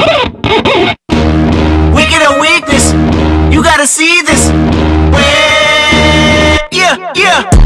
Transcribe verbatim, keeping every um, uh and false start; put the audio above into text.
Weaken a weakness. You gotta see this. Yeah, yeah.